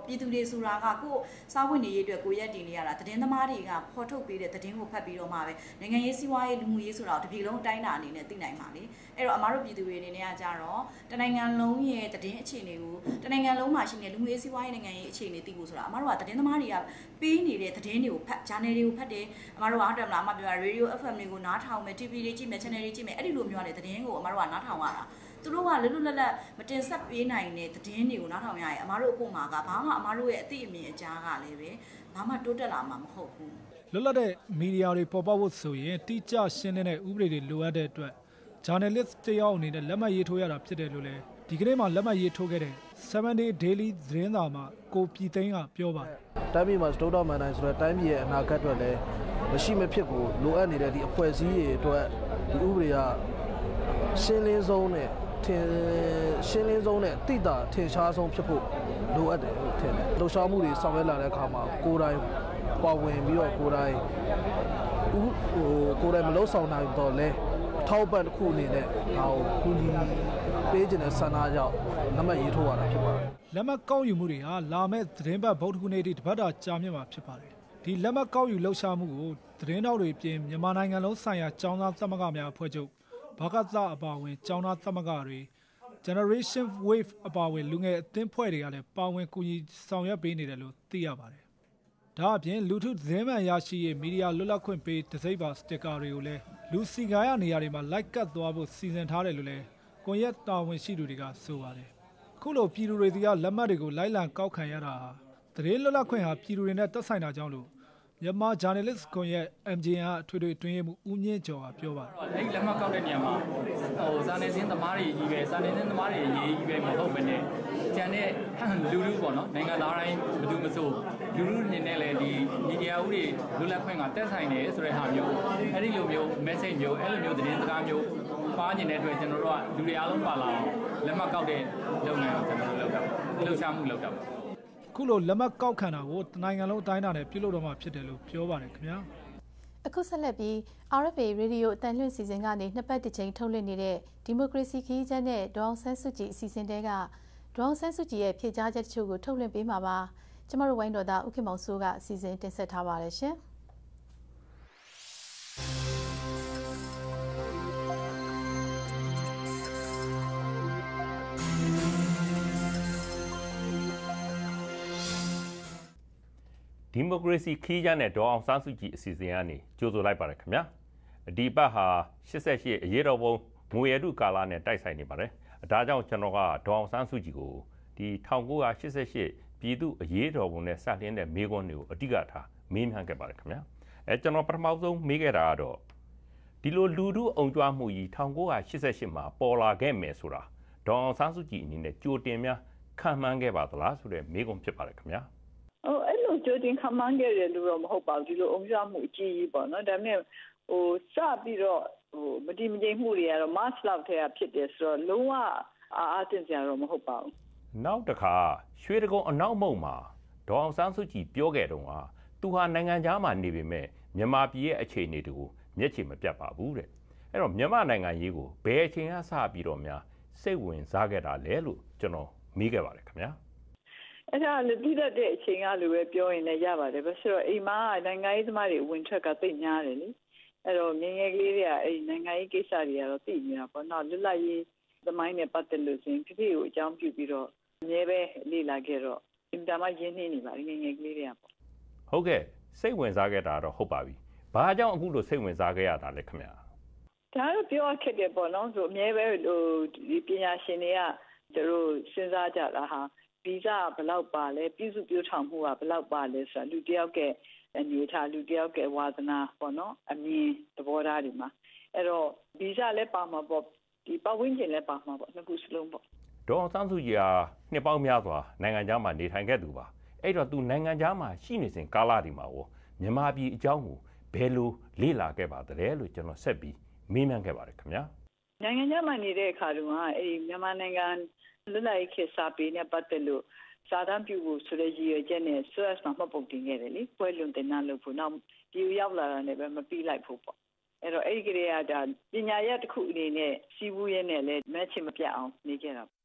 H: ပြည်သူတွေဆိုတာကကိုစားဝင်နေရေးအတွက်ကိုရက်တည်နေရတာသတင်းသမားတွေကဖော်ထုတ်ပေးတဲ့သတင်းကိုဖတ်ပြီးတော့မှပဲနိုင်ငံရေးစီးပွားရေးလူမှုရေးဆိုတာတပြည်လုံးအတိုင်းအတာအနေနဲ့သိနိုင်ပါလေအဲ့တော့အမားတို့ပြည်သူတွေအနေနဲ့ကကြတော့တနိုင်ငံလုံးရဲ့သတင်းအခြေအနေကိုတနိုင်ငံလုံးမှာရှိနေလူမှုရေးစီးပွားရေးနိုင်ငံရေးအခြေအနေသိဖို့ဆိုတာအမားတို့ကသတင်းသမားတွေကပေးနေတဲ့သတင်းတွေကိုဖတ် channel တွေကိုဖတ်တယ်အမားတို့ကဟုတ်တယ်မလားအမပြော radio F M တွေကိုနားထောင်မယ် T V တွေကြည့်မယ် channel တွေကြည့်မယ်အဲ့ဒီလိုမျိုးရတဲ့သတင်းကိုအမားတို့ကနားထောင်ရတာသူတို့ကလွတ်လွတ်လပ်လပ်မတင်ဆက်ပေးနိုင်တဲ့သတင်းတွေကိုနားထောင်ရရင်အမားတို့အဖို့မှာကဘာမှအမားတို့ရဲ့အသိအမြင်အကြားကလည်းပဲဘာမှတိုးတက်လာမှာမဟုတ်ဘူး
F: လွတ်လပ်တဲ့မီဒီယာတွေပေါ်ပေါက်ဖို့ဆိုရင်တိကျရှင်းလင်းတဲ့ဥပဒေတွေလိုအပ်တဲ့အတွက် journalist တယောက်အနေနဲ့လက်မှတ်ရေးထိုးရတာဖြစ်တယ်လို့လည်းဒီကနေ့မှလက်မှတ်ရေးထိုးခဲ့တဲ့ seven day daily သတင်းစာမှာကိုပြည်သိန်းကပြောပါတယ်
I: တိုင်းပြည်မှာစတိုးတော်မန်တိုင်းဆိုတော့တိုင်းပြည်ရဲ့အနာဂတ်အတွက်လည်းမရှိမဖြစ်ကိုလိုအပ်နေတဲ့ဒီအဖွဲ့အစည်းတွေအတွက်ဒီဥပဒေကရှင်းလင်းဆုံးနဲ့ထင်ရှင်းလင်းဆုံးနဲ့တိတာထင်ရှားဆုံးဖြစ်ဖို့လိုအပ်တယ်လို့ထင်တယ်လှုပ်ရှားမှုတွေဆောင်ရွက်လာတဲ့အခါမှာကိုယ်တိုင်ပါဝင်ပြီးတော့ကိုယ်တိုင်ဟိုကိုယ်တိုင်မလုပ်ဆောင်နိုင်တော့လဲထောက်ပံ့တစ်ခုအနေနဲ့ဒါကိုကူညီပေးခြင်းနဲ့ဆန္ဒကြောင့်လက်မှတ်ရေးထိုးရတာဖြစ်ပါတယ်
F: လက်မှတ်ကောက်ယူမှုတွေဟာလာမယ့်သတင်းပတ်ဗုဒ္ဓဟူးနေ့တပတ်တာကြာမြင့်မှာဖြစ်ပါတယ်ဒီလက်မှတ်ကောက်ယူလှုပ်ရှားမှုကိုသတင်းတောက်တွေပြင်မြန်မာနိုင်ငံလုံးဆိုင်ရာကျောင်းသားသမဂ္ဂများအဖွဲ့ချုပ်ဘာကသအပါအဝင်ကျောင်းသားသမဂ္ဂတွေ Generation Wave အပါအဝင်လူငယ်အသင်းဖွဲ့တွေကလည်းပါဝင်ကူညီဆောင်ရွက်ပေးနေတယ်လို့သိရပါတယ်ဒါအပြင်လူထုသတင်းမှန်ရရှိရေးမီဒီယာလွတ်လပ်ခွင့်ပေးတစိမ့်ပါစတစ်ကာတွေကိုလည်းလူစီကားရနေရာတွေမှာလိုက်ကတ်သွားဖို့စီစဉ်ထားတယ်လို့လည်းကွန်ရက်တာဝန်ရှိသူတွေကဆိုပါတယ်ခုလိုပြည်သူတွေစီကလက်မှတ်တွေကိုလိုက်လံကောက်ခံရတာဟာသတင်းလွတ်လပ်ခွင့်ဟာပြည်သူတွေနဲ့သက်ဆိုင်တာကြောင့်လို့မြန်မာ journalist ကွန်ရက် M J N အထွေထွေအတွင်းရေးမှူးဦးမြင့်ကျော်ကပြောပါတယ်
E: အဲ့ဒီလက်မှတ်ကောက်တဲ့နေရာမှာဟိုစာနယ်ဇင်းသမားတွေကြီးပဲစာနယ်ဇင်းသမားတွေရေးကြီးပဲမဟုတ်ဘဲနဲ့ကျန်တဲ့လူလူပေါ့နော်နိုင်ငံသားတိုင်းဘယ်သူမဆိုလူလူအနေနဲ့လည်းဒီမီဒီယာဥတွေလွတ်လပ်ခွင့်ကတက်ဆိုင်တယ်ဆိုတဲ့ဟာမျိုးအဲ့ဒီလိုမျိုး message မျိုးအဲ့လိုမျိုးသတင်းစကားမျိုးပါကျင်တဲ့အတွက်ကျွန်တော်တို့ကလူတွေအားလုံးပါလာအောင်လက်မှတ်ကောက်တဲ့လုပ်ငန်းကိုကျွန်တော်တို့လုပ်တာလှုပ်ရှားမှုလုပ်တာပါ
F: ခုလိုလက်မှတ်ကောက်ခံတာကိုတနိုင်ငံလုံးအတိုင်းအတာနဲ့ပြုလုပ်တော့မှဖြစ်တယ်လို့ပြောပါတယ်ခင်ဗျာ
A: အခုဆက်လက်ပြီး R F A ရေဒီယိုအတန်လွှင့်စီစဉ်ကနေနှစ်ပတ်တစ်ချိန်ထုတ်လွှင့်နေတဲ့ဒီမိုကရေစီခရီးချက်နဲ့ဒေါအောင်ဆန်းစုကြည်အစီအစဉ်တဲကဒေါအောင်ဆန်းစုကြည်ရဲ့ဖြေကြားချက်တချို့ကိုထုတ်လွှင့်ပေးမှာပါကျမတို့ဝိုင်းတော်သားဦးခင်မောင်စိုးကအစီအစဉ်တင်ဆက်ထားပါတယ်ရှင်
J: ဒီမိုကရေစီခီးကျန်းတဲ့ဒေါ်အောင်ဆန်းစုကြည်အစီအစဉ်ကနေကြိုဆိုလိုက်ပါတယ်ခင်ဗျာဒီပတ်ဟာရှစ်ဆယ့်ရှစ်အရေးတော်ပုံငွေရတုကာလနဲ့တိုက်ဆိုင်နေပါတယ်ဒါကြောင့်ကျွန်တော်ကဒေါ်အောင်ဆန်းစုကြည်ကိုဒီ၁၉၈၈ပြည်သူအရေးတော်ပုံနဲ့စတင်တဲ့မေးခွန်းတွေကိုအဓိကထားမေးမြန်းခဲ့ပါတယ်ခင်ဗျာအဲကျွန်တော်ပထမဆုံးမေးခဲ့တာကတော့ဒီလိုလူထုအုံကြွမှုကြီး၁၉၈၈မှာပေါ်လာခဲ့မယ်ဆိုတာဒေါ်အောင်ဆန်းစုကြည်အနေနဲ့ကြိုတင်များခံမှန်းခဲ့ပါသလားဆိုတဲ့မေးခွန်းဖြစ်ပါတယ်ခင်ဗျာ
K: ဟိုအဲ့လိုကြိုတင်ခံမှန်းခဲ့တယ်လို့တော့မဟုတ်ပါဘူးဒီလိုအုံကြွမှုအကြီးကြီးပေါ့နော်ဒါပေမဲ့ဟိုစပြီးတော့ဟိုမတိမကျိမှုတွေကတော့ mass လောက်ထဲကဖြစ်တယ်ဆိုတော့လုံးဝအားအသင့်စရာတော့မဟုတ်ပါဘူး
J: နောက်တစ်ခါရွှေတကုံအနောက်မုံမှာဒေါ်အောင်ဆန်းစုကြည်ပြောခဲ့တုန်းကသူဟာနိုင်ငံသားမှာနေပေမဲ့မြန်မာပြည်ရဲ့အခြေအနေတွေကိုမျက်ခြေမပြတ်ပါဘူးတဲ့အဲ့တော့မြန်မာနိုင်ငံရေးကိုဘယ်အချိန်ကစပြီးတော့များစိတ်ဝင်စားခဲ့တာလဲလို့ကျွန်တော်မေးခဲ့ပါတယ်ခင်ဗျာ
K: အဲ့ဒါလည်းပြီးတဲ့အချိန်ကလိုပဲပြောရင်လည်းရပါတယ်ဘာလို့ဆိုတော့အိမ်မှာနိုင်ငံရေးသမားတွေဝင်ထွက်ကသိများတယ်လေအဲ့တော့ငငယ်ကလေးတွေကအဲ့နိုင်ငံရေးကိစ္စတွေကတော့သိနေတာပေါ့နော်လွတ်လပ်ရေးသမိုင်းနဲ့ပတ်သက်လို့ဆိုရင်ဖြစ်ဖြစ်ကိုအကြောင်းပြုပြီးတော့အမြဲပဲလေ့လာခဲ့တော့အင်တာမရင်းနှီးနေပါငငယ်ကလေးတွေကပေါ့
J: ဟုတ်ကဲ့စိတ်ဝင်စားခဲ့တာတော့ဟုတ်ပါပြီဘာကြောင့်အခုလိုစိတ်ဝင်စားခဲ့ရတာလဲခင်ဗျာ
K: ဒါတော့ပြောခက်တယ်ပေါ့နော်ဆိုအမြဲပဲဟိုဒီပညာရှင်တွေကသူတို့စဉ်းစားကြတာဟာဗီဇဘယ်လောက်ပါလဲပြည်စုပြောထောင်မှုကဘယ်လောက်ပါလဲဆိုတာလူတယောက်ကအနေထားလူတယောက်ကဝါသနာပေါ့နော်အမြင်သဘောထားတွေမှာအဲ့တော့ဗီဇလည်းပါမှာပေါ့ဒီပတ်ဝန်းကျင်လည်းပါမှာပေါ့နှစ်ခုစလုံးပေါ့
J: ဒေါ်အောင်ဆန်းစုကြည်ဟာနှစ်ပေါင်းများစွာနိုင်ငံခြားမှာနေထိုင်ခဲ့သူပါအဲ့တော့သူနိုင်ငံခြားမှာရှိနေစဉ်ကာလဒီမှာရောမြန်မာပြည်အကြောင်းကိုဘယ်လိုလေ့လာခဲ့ပါသလဲလို့ကျွန်တော်ဆက်ပြီးမေးမြန်းခဲ့ပါတယ်ခင်ဗျာ
K: နိုင်ငံခြားမှာနေတဲ့အခါတုန်းကအဲ့ဒီမြန်မာနိုင်ငံလွတ်လပ်ရေးခေတ်စာပေနဲ့ပတ်သက်လို့စာတမ်းပြုဖို့ဆိုတဲ့ရည်ရွယ်ချက်နဲ့ S O S မှာမှတ်ပုံတင်ခဲ့တယ်လေပွဲလွန်တင်နှလို့ဖို့နောက်ဒီရောက်လာတာနဲ့ပဲမပြီးလိုက်ဖို့ပေါ့အဲ့တော့အဲ့ဒီကလေးကဒါပညာရပ်တစ်ခုအနေနဲ့စီးပူးရဲနဲ့လည်းမက်ချင်မပြတ်အောင်နေခဲ့တာ
J: ဟ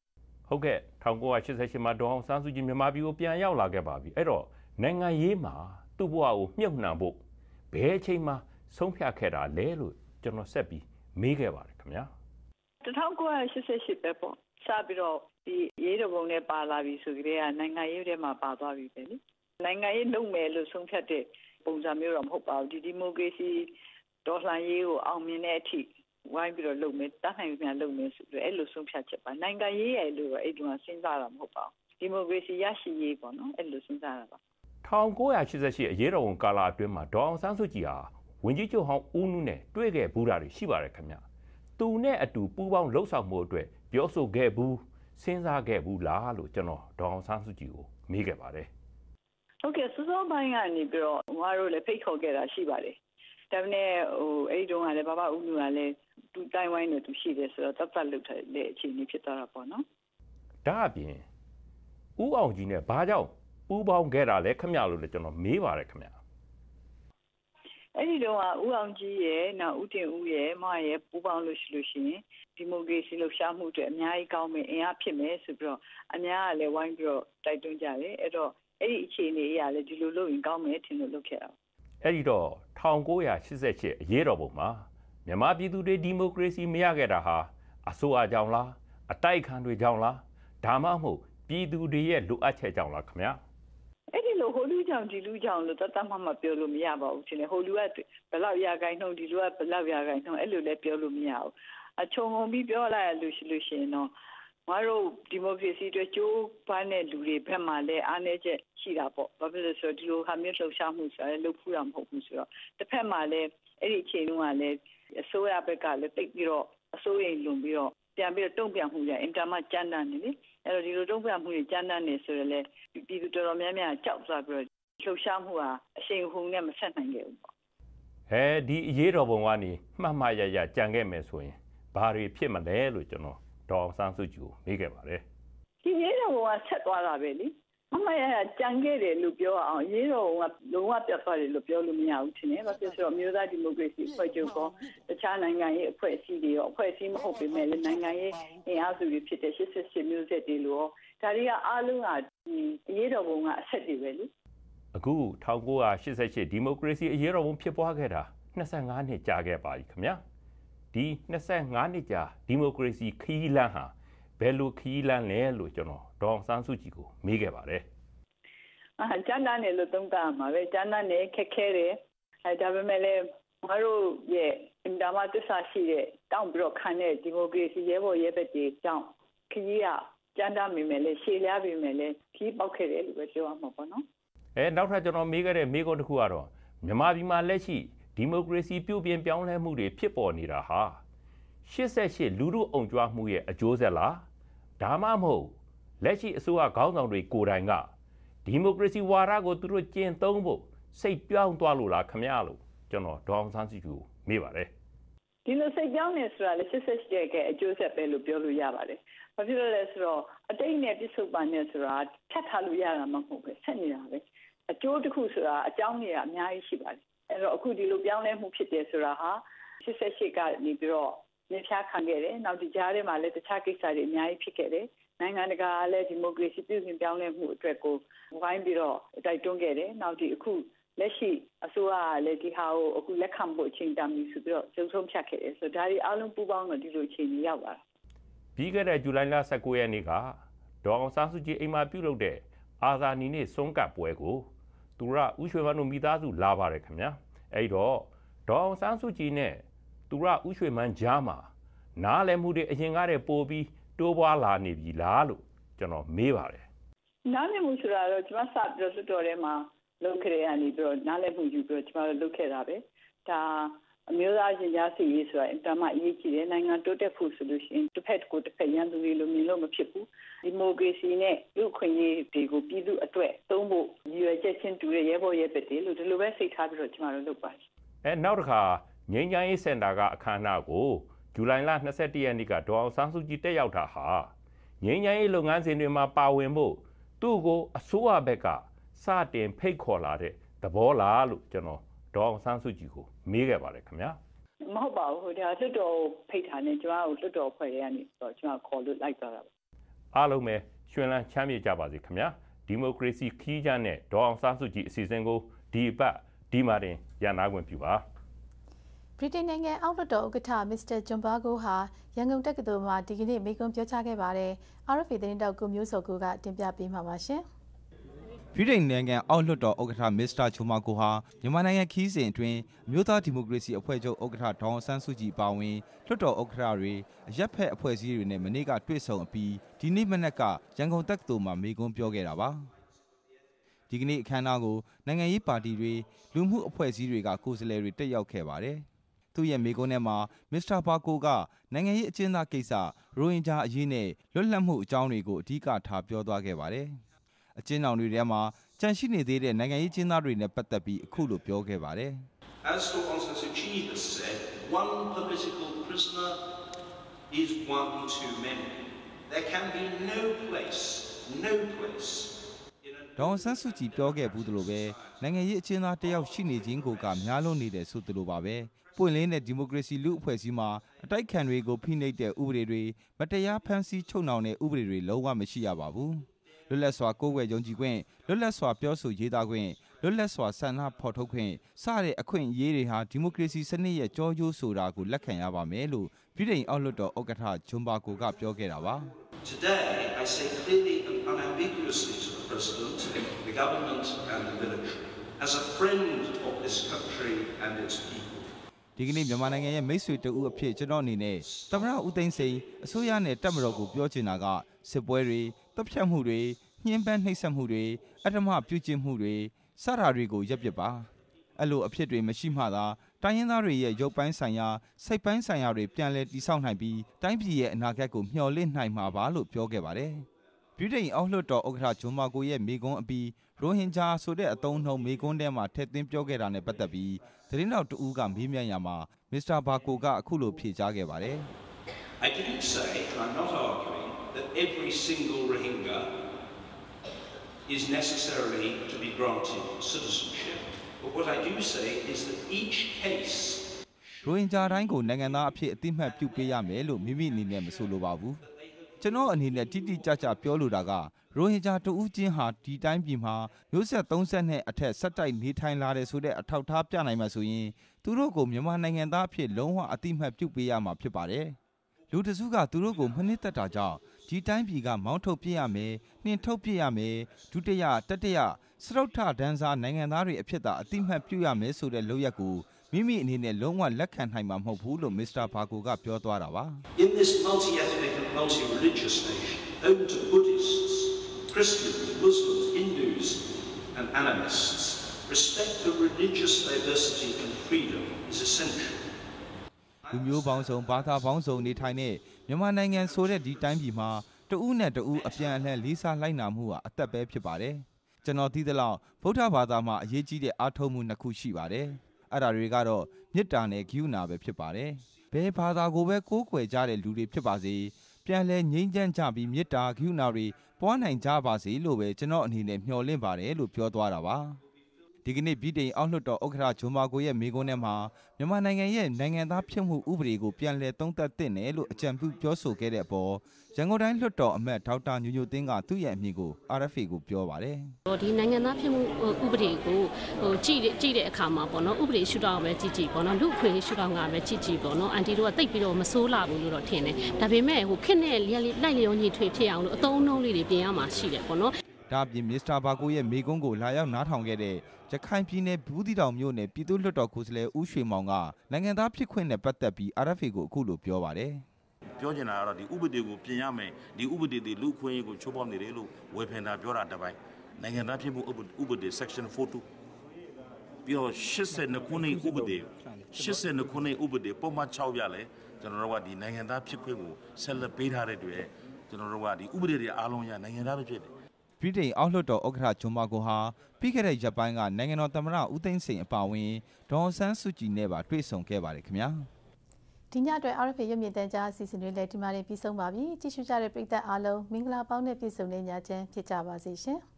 J: ဟုတ်ကဲ့၁၉၈၈မှာဒေါ်အောင်ဆန်းစုကြည်မြန်မာပြည်ကိုပြန်ရောက်လာခဲ့ပါပြီအဲ့တော့နိုင်ငံရေးမှာသူ့ဘဝကိုမြုပ်နှံဖို့ဘယ်အချိန်မှဆုံးဖြတ်ခဲ့တာလဲလို့ကျွန်တော်ဆက်ပြီးမေးခဲ့ပါတယ်ခင်ဗျာ
K: ၁၉၈၈ပဲပေါ့စပြီးတော့ဒီရေးတော်ပုံနဲ့ပါလာပြီဆိုကြတဲ့နိုင်ငံရေးထဲမှာပါသွားပြီပဲလေနိုင်ငံရေးလုပ်မယ်လို့ဆုံးဖြတ်တဲ့ပုံစံမျိုးတော့မဟုတ်ပါဘူးဒီဒီမိုကရေစီဒေါ်လာရေးကိုအောင်မြင်တဲ့အထိဝိုင်းပြီးတော့လုပ်မယ်တတ်နိုင်ပြန်လုပ်မယ်ဆိုပြီးအဲ့လိုဆုံးဖြတ်ချက်ပါနိုင်ငံရေးရဲ့လို့အဲ့ဒီမှာစဉ်းစားတာမဟုတ်ပါဘူးဒီမိုကရေစီရရှိရေးပေါ့နော်အဲ့လိုစဉ်းစားတာပါ
J: ၁၉၈၈အရေးတော်ပုံကာလအတွင်းမှာဒေါ်အောင်ဆန်းစုကြည်ဟာဝန်ကြီးချုပ်ဟောင်းဦးနုနဲ့တွေ့ခဲ့ဘူးတာတွေရှိပါတယ်ခင်ဗျသူနဲ့အတူပူးပေါင်းလှုပ်ဆောင်မှုအတွက်ပြောဆိုခဲ့ဘူးစဉ်းစားခဲ့ဘူးလားလို့ကျွန်တော်ဒေါ်အောင်ဆန်းစုကြည်ကိုမေးခဲ့ပါတယ်
K: ဟုတ်ကဲ့စောစောပိုင်းကနေပြီးတော့ငါတို့လည်းဖိတ်ခေါ်ခဲ့တာရှိပါတယ်ဒါပေမဲ့ဟိုအဲ့ဒီတုန်းကလည်းဘာဘာဦးနုကလည်းသူတိုင်းဝိုင်းနဲ့သူရှိတယ်ဆိုတော့တတ်တတ်လုပ်တဲ့အခြေအနေဖြစ်သွားတာပေါ့နော်
J: ဒါအပြင်ဦးအောင်ကြီးနဲ့ဘာကြောင့်ပူးပေါင်းခဲ့တာလဲခမရလို့လည်းကျွန်တော်မေးပါတယ်ခမရ
K: အဲ့ဒီတော့ဦးအောင်ကြီးရဲ့နောက်ဦးတင်ဦးရဲ့မရဲ့ပူးပေါင်းလို့ရှိလို့ရှိရင်ဒီမိုကရေစီလှုပ်ရှားမှုတွေအများကြီးကောင်းမယ်အင်အားဖြစ်မယ်ဆိုပြီးတော့အများကလည်းဝိုင်းပြီးတော့တိုက်တွန်းကြတယ်အဲ့တော့အဲ့ဒီအခြေအနေအရာလည်းဒီလိုလုပ်ရင်ကောင်းမယ်ထင်လို့လုပ်ခဲ့တာ
J: အဲ့ဒီတော့၁၉၈၈အရေးတော်ပုံမှာမြန်မာပြည်သူတွေဒီမိုကရေစီမရခဲ့တာဟာအစိုးရကြောင့်လားအတိုက်ခံတွေကြောင့်လားဒါမှမဟုတ်ပြည်သူတွေရဲ့လိုအပ်ချက်ကြောင့်လားခင်ဗျာ
K: အဲ့ဒီလိုဟိုလူကြောင့်ဒီလူကြောင့်လို့တတ်တတ်မှမပြောလို့မရပါဘူးရှင်လေဟိုလူကဘယ်လောက်ရာခိုင်နှုန်းဒီလူကဘယ်လောက်ရာခိုင်နှုန်းအဲ့လိုလည်းပြောလို့မရဘူးအချုံငုံပြီးပြောလိုက်ရလို့ရှိလို့ရှင်တော့ငါတို့ဒီမိုကရေစီအတွက်ကြိုးပမ်းတဲ့လူတွေဘက်မှလည်းအားနည်းချက်ရှိတာပေါ့ဘာဖြစ်လို့ဆိုတော့ဒီလိုဟာမျိုးလှုပ်ရှားမှုဆိုရင်လှုပ်ဖူးတာမဟုတ်ဘူးဆိုတော့တစ်ဖက်မှာလည်းအဲ့ဒီအချိန်တုန်းကလည်းအစိုးရဘက်ကလည်းတိတ်ပြီးတော့အစိုးရလွန်ပြီးတော့ပြန်ပြီးတော့တုံ့ပြန်မှုရအင်တာမကျန်းတန်းနေလေအဲ့တော့ဒီလိုတုံ့ပြန်မှုတွေကျန်းတန်းနေဆိုရလဲပြည်သူတော်တော်များများကြောက်သွားပြီးတော့လှုပ်ရှားမှုဟာအရှိန်ဟုန်နဲ့မဆက်နိုင်ခဲ့ဘူးပေါ့
J: အဲဒီအရေးတော်ပုံကနေမှတ်မှတ်ရရကြံခဲ့မယ်ဆိုရင်ဘာတွေဖြစ်မလဲလို့ကျွန်တော်ဒေါ်အောင်ဆန်းစုကြည်ကိုမေးခဲ့ပါတယ်
K: ဒီရေးတော်ပုံကဆက်သွားတာပဲလေအမရကြံခဲ့တယ်လို့ပြောအောင်ရေးတော်ကလုံးဝပြတ်သွားတယ်လို့ပြောလို့မရဘူးထင်တယ်။ဘာဖြစ်လို့မျိုးသားဒီမိုကရေစီအဖွဲ့ချုပ်ကတခြားနိုင်ငံရေးအဖွဲ့အစည်းတွေရောအဖွဲ့အစည်းမဟုတ်ပေမဲ့လည်းနိုင်ငံရေးအင်အားစုတွေဖြစ်တဲ့၈၈မျိုးဆက်တွေလို့ဒါတွေကအားလုံးကဒီရေးတော်ပုံကအဆက်တွေပဲလေ
J: ။အခု၁၉၈၈ဒီမိုကရေစီအရေးတော်ပုံဖြစ်ပွားခဲ့တာ၂၅နှစ်ကြာခဲ့ပါပြီခင်ဗျာ။ဒီ၂၅နှစ်ကြာဒီမိုကရေစီခရီးလမ်းဟာဘယ်လိုခရီးလမ်းလဲလို့ကျွန်တော်ဒေါ်အောင်ဆန်းစုကြည်ကိုမေးခဲ့ပါတယ်
K: ။အာကျန်းတန်းတယ်လို့သုံးသပ်မှာပဲကျန်းတန်းတယ်ခက်ခဲတယ်အဲဒါပေမဲ့လည်းငါတို့ရဲ့အင်တာမသစ္စာရှိတဲ့တောင်းပြီးတော့ခံတဲ့ဒီမိုကရေစီရဲဘော်ရဲဘက်တွေကြောင့်ခရီးကကျန်းတန်းမိမယ်လေရှည်လျားပြီမယ်လေခရီးပေါက်ခဲ့တယ်လို့ပဲပြောရမှာပေါ့နော်
J: ။အဲနောက်ထပ်ကျွန်တော်မေးခဲ့တဲ့မေးခွန်းတစ်ခုကတော့မြန်မာပြည်မှာလက်ရှိဒီမိုကရေစီပြုပြင်ပြောင်းလဲမှုတွေဖြစ်ပေါ်နေတာဟာ၈၈လူထုအုံကြွမှုရဲ့အကျိုးဆက်လားဒါမှမဟုတ်လက်ရှိအစိုးရခေါင်းဆောင်တွေကိုယ်တိုင်ကဒီမိုကရေစီဝါဒကိုသူတို့ကျင့်သုံးဖို့စိတ်ပြောင်းသွားလို့လားခမရလို့ကျွန်တော်ဒေါ်အောင်ဆန်းစုကြည်ကိုမေးပါတယ်
K: ဒီလိုစိတ်ပြောင်းနေဆိုတာလေ၈၈ရဲ့ကအကျိုးဆက်ပဲလို့ပြောလို့ရပါတယ်။ဘာဖြစ်လို့လဲဆိုတော့အတိတ်နဲ့ပြစ္ဆုတ်ပန်နဲ့ဆိုတာဖြတ်ထားလို့ရတာမဟုတ်ပဲဆက်နေတာပဲအကျိုးတစ်ခုဆိုတာအကြောင်းတွေကအများကြီးရှိပါတယ်။အဲ့တော့အခုဒီလိုပြောင်းလဲမှုဖြစ်တယ်ဆိုတာဟာ၈၈ကနေပြီးတော့မြင်ဖြားခံခဲ့တယ်နောက်ဒီကြားထဲမှာလည်းတခြားကိစ္စတွေအများကြီးဖြစ်ခဲ့တယ်နိုင်ငံတကာလည်းဒီမိုကရေစီပြုပြင်ပြောင်းလဲမှုအတွက်ကိုဝိုင်းပြီးတော့တိုက်တွန်းခဲ့တယ်နောက်ဒီအခုလက်ရှိအစိုးရကလည်းဒီဟာကိုအခုလက်ခံဖို့အချိန်တန်ပြီဆိုပြီးတော့ကျုံဆုံးဖြတ်ခဲ့တယ်ဆိုတော့ဒါတွေအားလုံးပူးပေါင်းတော့ဒီလိုအချိန်ကြီးရောက်လာတာ
J: ပြီးခဲ့တဲ့ဇူလိုင်လ၁၉ရက်နေ့ကဒေါ်အောင်ဆန်းစုကြည်အိမ်မှာပြုလုပ်တဲ့အာဇာနည်နေ့ဆုံးကပ်ပွဲကိုသူရဦးရွှေမန်းတို့မိသားစုလာပါတယ်ခင်ဗျာအဲ့တော့ဒေါ်အောင်ဆန်းစုကြည်နဲ့သူရဦးရွှေမန်းကြားမှာနားလည်မှုတွေအရင်ကတည်းပို့ပြီးတိုးပွားလာနေပြီလားလို့ကျွန်တော်မေးပါတယ်
K: နားလည်မှုဆိုတာတော့ကျွန်မစပြီးတော့စွတ်တော်ထဲမှာလုပ်ခဲ့ရနေပြီးတော့နားလည်မှုယူပြီးတော့ကျွန်တော်လုပ်ခဲ့တာပဲဒါအမျိုးသားရင်ကြားစီရေးဆိုတာအင်တာမအရေးကြီးတယ်နိုင်ငံတိုးတက်ဖို့ဆိုလို့ရှိရင်တစ်ဖက်ကိုတစ်ဖက်ရန်သူတွေလိုမြင်လို့မဖြစ်ဘူးဒီမိုကရေစီနဲ့လူ့အခွင့်အရေးတွေကိုပြည်သူအတွက်သုံးဖို့ရည်ရွယ်ချက်ချင်းတူတဲ့ရဲဘော်ရဲဘက်တွေလို့ဒီလိုပဲစိတ်ထားပြီးတော့ကျွန်တော်တို့လုပ်ပါတယ်
J: အဲနောက်တစ်ခါငြိမ်းချမ်းရေးစင်တာကအခမ်းအနားကိုဇူလိုင်လ၂၁ရက်နေ့ကဒေါ်အောင်ဆန်းစုကြည်တက်ရောက်တာဟာငြိမ်းချမ်းရေးလုပ်ငန်းစဉ်တွေမှာပါဝင်ဖို့သူ့ကိုအစိုးရဘက်ကစတင်ဖိတ်ခေါ်လာတဲ့သဘောလားလို့ကျွန်တော်ဒေါ်အောင်ဆန်းစုကြည်ကိုမေးခဲ့ပါတယ်ခင်ဗျာ
K: မဟုတ်ပါဘူးဟိုဒါလွတ်တော်ဖိတ်ထားနေကျွန်တော်တို့လွတ်တော်ဖွဲ့ရနေတော့ကျွန်တော်ခေါ်လို့လိုက်သွားတာပါ
J: အားလုံးပဲရွှင်လန်းချမ်းမြေ့ကြပါစေခင်ဗျာဒီမိုကရေစီခီးကျန်းနဲ့ဒေါ်အောင်ဆန်းစုကြည်အစီအစဉ်ကိုဒီအပတ်ဒီမှာတင်ရန်နာခွင့်ပြုပါ
A: ဗြိတိန်နိုင်ငံအောက်လွှတ်တော်ဥက္ကဋ္ဌမစ္စတာဂျွန်ဘာဂိုဟာရန်ကုန်တက္ကသိုလ်မှာဒီကနေ့မိန့်ခွန်းပြောကြားခဲ့ပါတယ်။ R F A သတင်းတောက်ကိုမျိုးစောကိုကတင်ပြပေးမှာပါရှင်
L: ။ဗြိတိန်နိုင်ငံအောက်လွှတ်တော်ဥက္ကဋ္ဌမစ္စတာဂျွန်ဘာဂိုဟာမြန်မာနိုင်ငံခီးစဉ်အတွင်းအမျိုးသားဒီမိုကရေစီအဖွဲ့ချုပ်ဥက္ကဋ္ဌဒေါ်အောင်ဆန်းစုကြည်ပါဝင်လွှတ်တော်ဥက္ကဋ္ဌတွေအရက်ဖက်အဖွဲ့အစည်းတွေနဲ့မနေ့ကတွေ့ဆုံအပြီးဒီနေ့မနက်ကရန်ကုန်တက္ကသိုလ်မှာမိန့်ခွန်းပြောခဲ့တာပါ။ဒီကနေ့အခမ်းအနားကိုနိုင်ငံရေးပါတီတွေလူမှုအဖွဲ့အစည်းတွေကကိုယ်စားလှယ်တွေတက်ရောက်ခဲ့ပါတယ်။သူ့ရဲ့မိန့်ခွန်းထဲမှာမစ္စတာဘာကိုကနိုင်ငံရေးအကျဉ်းသားကိစ္စရိုဟင်ဂျာအရေးနဲ့လွတ်လပ်မှုအကြောင်းတွေကိုအဓိကထားပြောသွားခဲ့ပါတယ်။အကျဉ်းထောင်တွေထဲမှာကြန့်ရှိနေသေးတဲ့နိုင်ငံရေးအကျဉ်းသားတွေနဲ့ပတ်သက်ပြီးအခုလိုပြောခဲ့ပါတယ်။
M: As Aung San Suu Kyi has said, one political prisoner is one too many. There can be no place, no place.
L: ဒေါ်အောင်ဆန်းစုကြည်ပြောခဲ့ဘူးသလိုပဲနိုင်ငံရေးအကျဉ်းသားတယောက်ရှိနေခြင်းကိုကများလွန်းနေတယ်ဆိုသလိုပါပဲပွင့်လင်းတဲ့ဒီမိုကရေစီလူ့အဖွဲ့အစည်းမှာအတိုက်ခံတွေကိုဖိနှိပ်တဲ့ဥပဒေတွေမတရားဖမ်းဆီးချုပ်နှောင်တဲ့ဥပဒေတွေလုံးဝမရှိရပါဘူးလွတ်လပ်စွာကိုယ်ွယ်ယုံကြည်ခွင့်လွတ်လပ်စွာပြောဆိုရေးသားခွင့်လွတ်လပ်စွာဆန္ဒဖော်ထုတ်ခွင့်စတဲ့အခွင့်အရေးတွေဟာဒီမိုကရေစီစနစ်ရဲ့ကြောကျိုးဆိုတာကိုလက်ခံရပါမယ်လို့ပြည်ထောင်အောက်လွှတ်တော်ဥက္ကဋ္ဌဂျွန်ဘာကိုကပြောခဲ့တာပါ
M: Today I say clearly and unambiguously to the President, the government and the military, as a friend of this country and its people.
L: ဒီကနေ့မြန်မာနိုင်ငံရဲ့မိတ်ဆွေတဦးအဖြစ်ကျွန်တော်အနေနဲ့သမ္မတဦးသိန်းစိန်အစိုးရနဲ့တပ်မတော်ကိုပြောချင်တာကစစ်ပွဲတွေတပ်ဖြတ်မှုတွေညှဉ်းပန်းနှိပ်စက်မှုတွေအဓမ္မပြုကျင့်မှုတွေစတာတွေကိုရပ်ပစ်ပါအဲ့လိုအဖြစ်တွေမရှိမှသာတိုင်းရင်းသားတွေရဲ့ရုပ်ပိုင်းဆိုင်ရာစိတ်ပိုင်းဆိုင်ရာတွေပြန်လည်တည်ဆောက်နိုင်ပြီးတိုင်းပြည်ရဲ့အနာဂတ်ကိုမျှော်လင့်နိုင်မှာပါလို့ပြောခဲ့ပါတယ်ဗြိတိန်အောက်လွှတ်တော်ဥက္ကဋ္ဌဂျွန်မာကိုရဲ့မိကွန်းအပြီးရိုဟင်ဂျာဆိုတဲ့အသုံးအနှုန်းမိကွန်းထဲမှာထည့်သွင်းပြောခဲ့တာနဲ့ပတ်သက်ပြီးသတင်းတော်တဦးကမေးမြန်းရမှာမစ္စတာဘာကိုကအခုလိုဖြေကြားခဲ့ပါတယ်
M: I didn't say, and I'm not arguing, that every single Rohingya is necessarily to be granted citizenship. But what I do say is that each case
L: ရိုဟင်ဂျာတိုင်းကိုနိုင်ငံသားအဖြစ်အသိမှတ်ပြုပေးရမယ်လို့မိမိအနေနဲ့မဆိုလိုပါဘူးကျွန်တော်အနေနဲ့တိတိကျကျပြောလိုတာကရိုဟင်ဂျာတဦးချင်းဟာဒီတိုင်းပြည်မှာမျိုးဆက်သုံးဆက်နဲ့အထက်ဆက်တိုက်နေထိုင်လာတယ်ဆိုတဲ့အထောက်အထားပြနိုင်မှာဆိုရင်သူတို့ကိုမြန်မာနိုင်ငံသားအဖြစ်လုံးဝအသိမှတ်ပြုပေးရမှာဖြစ်ပါတယ်လူတစုကသူတို့ကိုမနစ်သက်တာကြောင့်ဒီတိုင်းပြည်ကမောင်းထုတ်ပြရမယ်နှင်ထုတ်ပြရမယ်ဒုတိယတတိယစရုပ်ထဒန်းစားနိုင်ငံသားတွေအဖြစ်သာအသိမှတ်ပြုရမယ်ဆိုတဲ့လုပ်ရက်ကိုမိမိအနေနဲ့လုံးဝလက်ခံနိုင်မှာမဟုတ်ဘူးလို့မစ္စတာဘာကိုကပြောသွားတာပါ
M: In this multi-ethnic and multi-religious nation home to Buddhists, Christians, Muslims, Hindus and animists, respect for religious diversity and freedom is essential.
L: လူမျိုးပေါင်းစုံဘာသာပေါင်းစုံနေထိုင်တဲ့မြန်မာနိုင်ငံဆိုတဲ့ဒီတိုင်းပြည်မှာတဦးနဲ့တဦးအပြန်အလှန်လေးစားလိုက်နာမှုဟာအသက်ပဲဖြစ်ပါတယ်ကျွန်တော်သိသလောက်ဗုဒ္ဓဘာသာမှာအရေးကြီးတဲ့အားထုတ်မှုနှစ်ခုရှိပါတယ်အဲ့ဒါတွေကတော့မေတ္တာနဲ့ဂရုဏာပဲဖြစ်ပါတယ်ဘယ်ဘာသာကိုပဲကိုးကွယ်ကြတဲ့လူတွေဖြစ်ပါစေပြန်လဲငြိမ်းချမ်းကြပြီးမေတ္တာဂရုဏာတွေပွားနိုင်ကြပါစေလို့ပဲကျွန်တော်အနေနဲ့မျှော်လင့်ပါတယ်လို့ပြောသွားတာပါဒီကနေ့ဗြိတိန်အောက်လွှတ်တော်ဥက္ကဋ္ဌဂျွန်မာကိုရဲ့မိကွန်းထဲမှာမြန်မာနိုင်ငံရဲ့နိုင်ငံသားဖြစ်မှုဥပဒေကိုပြန်လည်သုံးသပ်သင့်တယ်လို့အကြံပြုပြောဆိုခဲ့တဲ့အပေါ်ရန်ကုန်တိုင်းလွှတ်တော်အမတ်ဒေါက်တာညိုညိုသိန်းကသူ့ရဲ့အမြင်ကို R F A ကိုပြောပါတယ်
N: ။ဒီနိုင်ငံသားဖြစ်မှုဥပဒေကိုဟိုကြည့်ကြည့်တဲ့အခါမှာပေါ့နော်ဥပဒေရှုထောင့်ပဲကြည့်ကြည့်ပေါ့နော်လူ့အခွင့်အရေးရှုထောင့်ကပဲကြည့်ကြည့်ပေါ့နော်အန်တီတို့ကတိတ်ပြီးတော့မစိုးလာဘူးလို့တော့ထင်တယ်။ဒါပေမဲ့ဟိုခက်နဲ့လိုက်လျောညီထွေဖြစ်အောင်လို့အသုံးအနှုန်းလေးတွေပြင်ရမှာရှိတယ်ပေါ့နော်
L: ။ဒါပြင်မစ္စတာဘာကိုရဲ့မိကွန်းကိုလာရောက်နားထောင်ခဲ့တဲ့ရခိုင်ပြည်နယ်ဘူးသီးတောင်မြို့နယ်ပြည်သူ့လွှတ်တော်ကိုယ်စားလှယ်ဦးရွှေမောင်ကနိုင်ငံသားဖြစ်ခွင့်နဲ့ပတ်သက်ပြီး R F A ကိုအခုလိုပြောပါတယ်
O: ပြောချင်တာကတော့ဒီဥပဒေကိုပြင်ရမယ်ဒီဥပဒေတွေလူ့အခွင့်အရေးကိုချိုးဖောက်နေတယ်လို့ဝေဖန်တာပြောတာတစ်ပိုင်းနိုင်ငံသားဖြစ်မှုဥပဒေ section forty-two ပြီးတော့eighty-twoခုနှစ်ဥပဒေeighty-twoခုနှစ်ဥပဒေပုံမှန်sixရလဲကျွန်တော်တို့ကဒီနိုင်ငံသားဖြစ်ခွင့်ကိုဆက်လက်ပေးထားတဲ့အတွက်ကျွန်တော်တို့ကဒီဥပဒေတွေအားလုံးရနိုင်ငံသားပဲဖြစ်တယ်
L: ဗြိတိန်အောက်လွှတ်တော်ဥက္ကဋ္ဌဂျွန်မာကိုဟာပြီးခဲ့တဲ့ရက်ပိုင်းကနိုင်ငံတော်သမ္မတဦးသိန်းစိန်အပါအဝင်ဒေါ်အောင်ဆန်းစုကြည်နဲ့ပါတွေ့ဆုံခဲ့ပါတယ်ခင်ဗျာ
A: ဒီညအတွက် R F A ရုပ်မြင်သံကြားအစီအစဉ်တွေလည်းဒီမှာတင်ပြီးဆုံးပါပြီကြည့်ရှုကြတဲ့ပရိသတ်အားလုံးမင်္ဂလာပေါင်းနဲ့ပြည့်စုံတဲ့ညချမ်းဖြစ်ကြပါစေရှင်